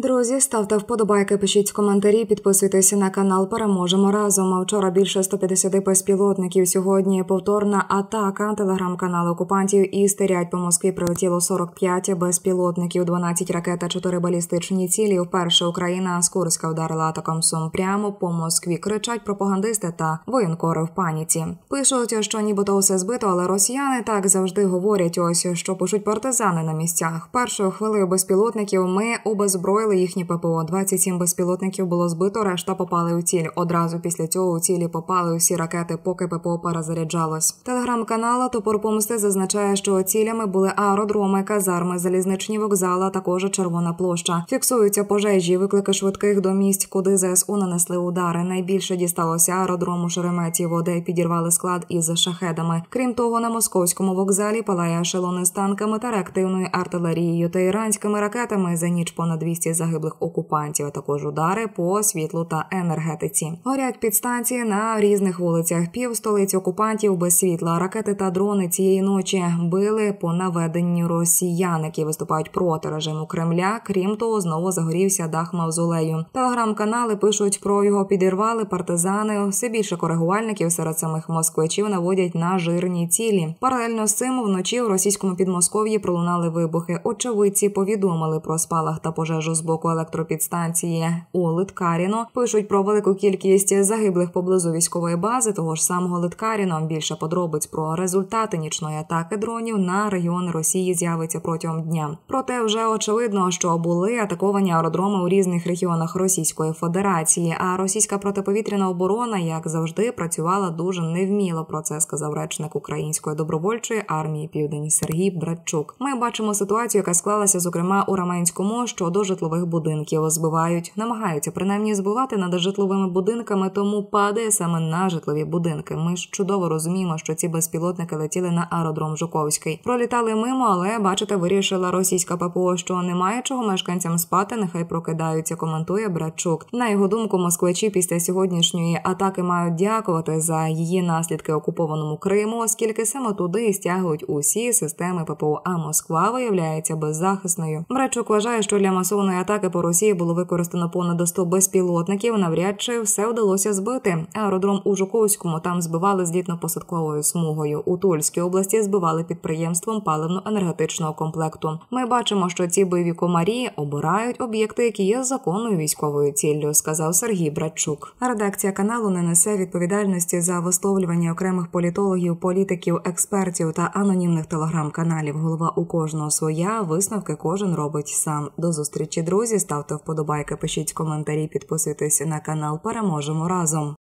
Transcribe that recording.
Друзі, ставте вподобайки, пишіть коментарі, підписуйтесь на канал «Переможемо разом». Вчора більше 150 безпілотників. Сьогодні повторна атака телеграм-каналу окупантів і стерять по Москві прилетіло 45 безпілотників, 12 ракет та 4 балістичні цілі. Вперше Україна з Курська вдарила атакамсом прямо по Москві. Кричать пропагандисти та воєнкори в паніці. Пишуть, що нібито все збито, але росіяни так завжди говорять. Ось, що пишуть партизани на місцях. Першою хвилею безпілотників ми обезброїли їхні ППО. 27 безпілотників було збито, решта попали у ціль. Одразу після цього у цілі попали усі ракети, поки ППО перезаряджалось. Телеграм-канал «Топор помсти» зазначає, що цілями були аеродроми, казарми, залізничні вокзали, а також Червона площа. Фіксуються пожежі, виклики швидких до місць, куди ЗСУ нанесли удари. Найбільше дісталося аеродрому Шереметьєво, де підірвали склад із шахедами. Крім того, на московському вокзалі палає ешелони з танками та реактивною артилерією та іранськими ракетами. За ніч понад 200 загиблих окупантів, а також удари по світлу та енергетиці. Горять підстанції на різних вулицях. Півстолиці окупантів без світла. Ракети та дрони цієї ночі били по наведенню росіян, які виступають проти режиму Кремля. Крім того, знову загорівся дах мавзолею. Телеграм-канали пишуть, про його підірвали партизани. Все більше коригувальників серед самих москвичів наводять на жирні цілі. Паралельно з цим вночі в російському Підмосков'ї пролунали вибухи. Очевидці повідомили про спалах та пожежу з боку електропідстанції у Литкаріно. Пишуть про велику кількість загиблих поблизу військової бази того ж самого Литкаріно. Більше подробиць про результати нічної атаки дронів на регіони Росії з'явиться протягом дня. Проте вже очевидно, що були атаковані аеродроми у різних регіонах Російської Федерації, а російська протиповітряна оборона, як завжди, працювала дуже невміло. Про це сказав речник Української добровольчої армії Південь Сергій Братчук. Ми бачимо ситуацію, яка склалася, зокрема, у Раменському щодо житлових будинків. Збивають, намагаються принаймні збивати над житловими будинками, тому падає саме на житлові будинки. Ми ж чудово розуміємо, що ці безпілотники летіли на аеродром Жуковський. Пролітали мимо, але, бачите, вирішила російська ППО, що немає чого мешканцям спати, нехай прокидаються, коментує Братчук. На його думку, москвичі після сьогоднішньої атаки мають дякувати за її наслідки окупованому Криму, оскільки саме туди стягують усі системи ППО, а Москва виявляється беззахисною. Братчук вважає, що для масовної атаки по Росії було використано понад 100 безпілотників, навряд чи все вдалося збити. Аеродром у Жуковському там збивали злітно-посадковою смугою. У Тульській області збивали підприємством паливно-енергетичного комплекту. Ми бачимо, що ці бойові комарі обирають об'єкти, які є законною військовою ціллю, сказав Сергій Братчук. Редакція каналу не несе відповідальності за висловлювання окремих політологів, політиків, експертів та анонімних телеграм-каналів. Голова у кожного своя, висновки кожен робить сам. До зустрічі, друзі, ставте вподобайки, пишіть коментарі, підписуйтесь на канал «Переможемо разом».